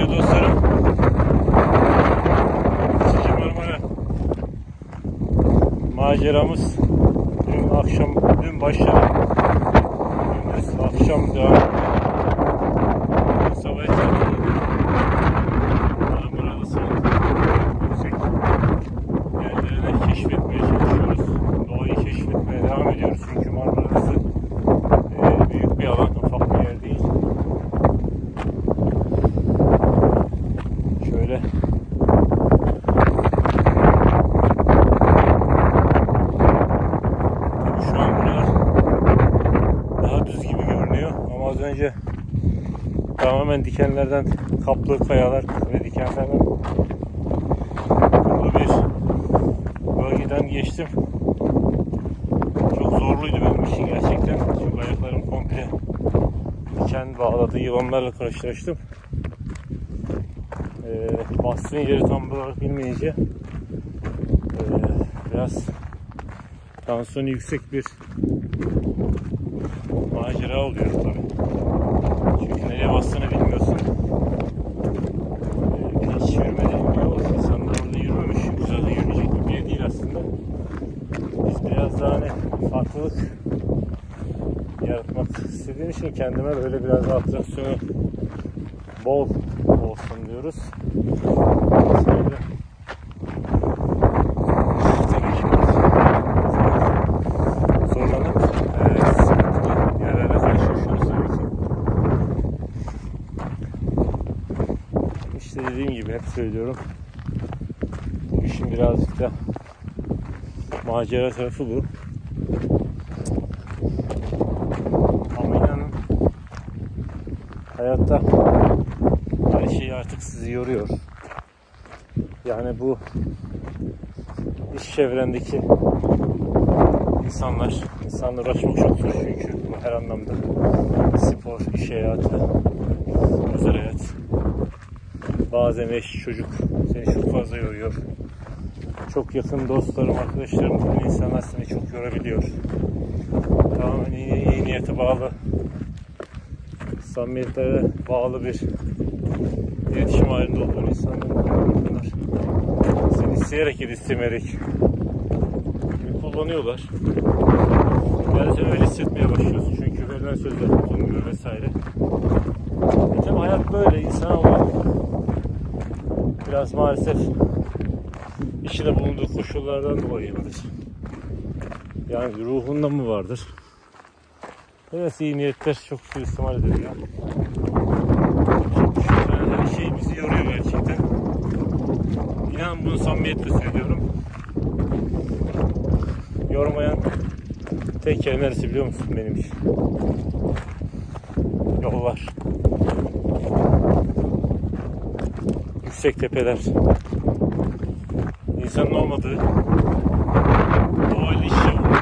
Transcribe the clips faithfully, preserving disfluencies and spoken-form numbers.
Sevgili dostlarım, İkinci Marmara maceramız dün akşam, dün başladı. Dün akşam devam etti. Sabah etkiledim. Marmara'da son yüksek yerlerine keşfetmeye çalışıyoruz. Doğayı keşfetmeye devam ediyoruz. Çünkü Marmara'sı e, büyük bir alan, ufak bir yer değil. Şöyle şu an buralar daha düz gibi görünüyor ama az önce tamamen dikenlerden kaplı kayalar ve dikenlerden kaplı bir bölgeden geçtim. Çok zorluydu benim için gerçekten. Çünkü ayaklarım komple diken bağladığı yılanlarla karşılaştım. Ee, bastığın yeri tam olarak bilmeyince ee, biraz tansiyonu yüksek bir macera oluyor tabii. Çünkü nereye bastığını bilmiyorsun. Ee, hiç yürümediğim bir yol. İnsanlar orada yürümemiş. Çünkü zaten yürüyecek bir yer değil aslında. Biz biraz daha hani farklılık yaratmak istediğim için kendime böyle biraz daha atraksiyonu bol olsun diyoruz. Şöyle tabii ki zorlanıp evet, sıkıntılı yerlerle karşılaşıyoruz tabii ki. İşte dediğim gibi hep söylüyorum. Bu işin birazcık da macera tarafı bu. Ama inanın hayatta her şey artık sizi yoruyor. Yani bu iş çevrendeki insanlar, insanla uğraşmak çok zor çünkü bu her anlamda. Spor, iş hayatı, özel hayat. Bazen eş, çocuk seni çok fazla yoruyor. Çok yakın dostlarım, arkadaşlarım, bu insanlar seni çok yorabiliyor. Tamamen iyi, iyi niyete bağlı, samimiyetlere bağlı bir iletişim halinde olduğun insanlar bunlar. Seni isteyerek ya da istemeyerek kullanıyorlar. Yani sen öyle hissetmeye başlıyorsun çünkü verilen sözler tutulmuyor vesaire. E tabi hayat böyle, insanoğlu biraz maalesef içinde bulunduğu koşullardan dolayı mıdır? Yani ruhunda mı vardır? Evet, iyi niyetler çok suistimal ediliyor. Yani her şey bizi yoruyor gerçekten. İnan bunu samimiyetle söylüyorum. Yormayan tek yer neresi biliyor musun benim için? Yollar. Yüksek tepeler. İnsanın olmadığı doğayla iş yapıyor.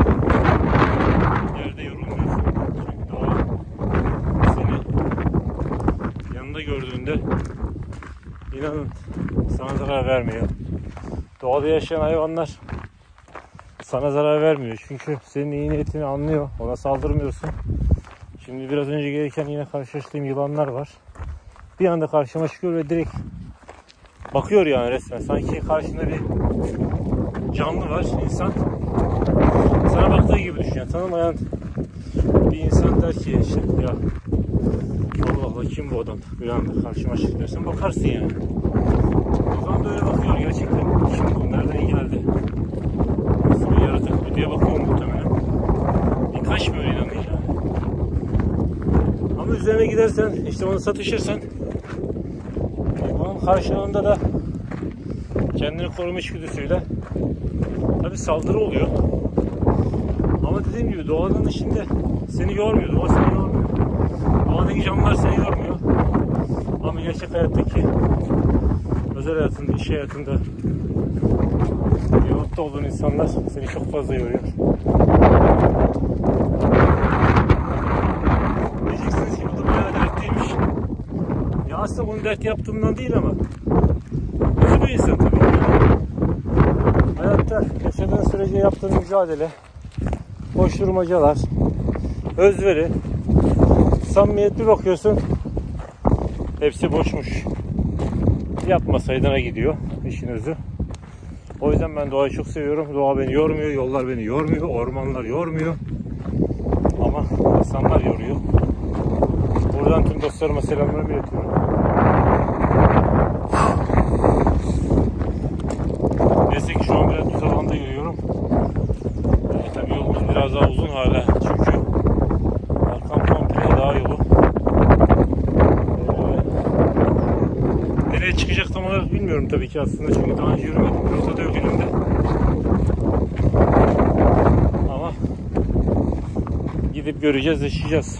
Yerde yorulmuyorsun. Çünkü doğa seni yanında gördüğünde inanın sana zarar vermiyor. Doğada yaşayan hayvanlar sana zarar vermiyor. Çünkü senin iyi niyetini anlıyor. Ona saldırmıyorsun. Şimdi biraz önce gelirken yine karşılaştığım yılanlar var. Bir anda karşıma çıkıyor ve direkt bakıyor yani resmen. Sanki karşında bir canlı var, insan. Sana baktığı gibi düşün. Yani tanımayan bir insan der ki işte ya Allah Allah kim bu adam? Bir anda karşıma çıktı dersen bakarsın yani. O zaman da öyle bakıyor gerçekten. Kim bu? Nereden geldi? Nasıl bir yaratık bu diye bakıyor muhtemelen. Birkaç böyle inanıyor yani. Ama üzerine gidersen, işte onu satışırsan bunun karşılığında da kendini koruma içgüdüsüyle tabii saldırı oluyor. Ama dediğim gibi doğanın içinde seni yormuyor. Doğa seni yormuyor. Doğadaki canlılar seni yormuyor. Ama gerçek hayattaki özel hayatında, iş hayatında yolda olduğun insanlar seni çok fazla yoruyor. Diyeceksiniz ki bu da bayağı dertliymiş. Ya aslında bunu dert yaptığımdan değil ama üzülüyor insan tabii. Hayatta yaşadığın sürece yaptığın mücadele, koşturmacalar, özveri, samimiyet bir bakıyorsun hepsi boşmuş. Yapmasaydına gidiyor işin özü. O yüzden ben doğayı çok seviyorum. Doğa beni yormuyor, yollar beni yormuyor, ormanlar yormuyor. Ama insanlar yoruyor. Buradan tüm dostlarıma selamlarımı iletiyorum. Neyse ki şu an biraz düz alanda yürüyorum. Ee, tabii yolumuz biraz daha uzun hala. Çünkü arkam komple dağ yolu. Ee, nereye çıkacak tam olarak bilmiyorum tabii ki aslında. Çünkü daha önce yürümedim. Rota da yok elimde. Ama gidip göreceğiz, yaşayacağız.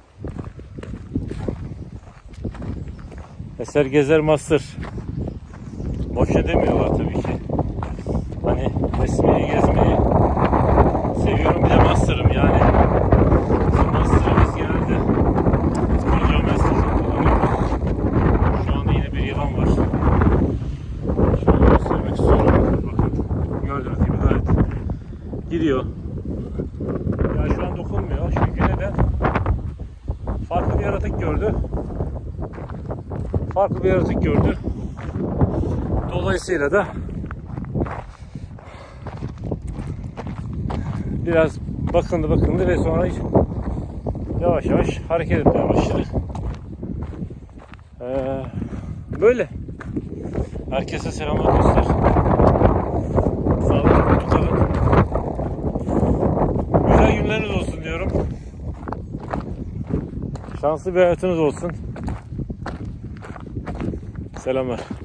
Eser gezer master. Boşa demiyorlar tabii ki. Hani resmeyi gezmeyi seviyorum, bir de master'ım yani. Bizim master'ımız genelde koca master çok kullanıyoruz. Şu anda yine bir yılan var. Şöyle göstermek istiyorum. Bakın gördüğünüz gibi gayet gidiyor. Ya şu an dokunmuyor çünkü neden? Farklı bir yaratık gördü. Farklı bir yaratık gördü. Dolayısıyla da biraz bakındı bakındı ve sonra yavaş yavaş hareket etmeye başladı. Ee, böyle. Herkese selamlar dostlar. Sağlıklı mutlu kalın. Güzel günleriniz olsun diyorum. Şanslı bir hayatınız olsun. Selamlar.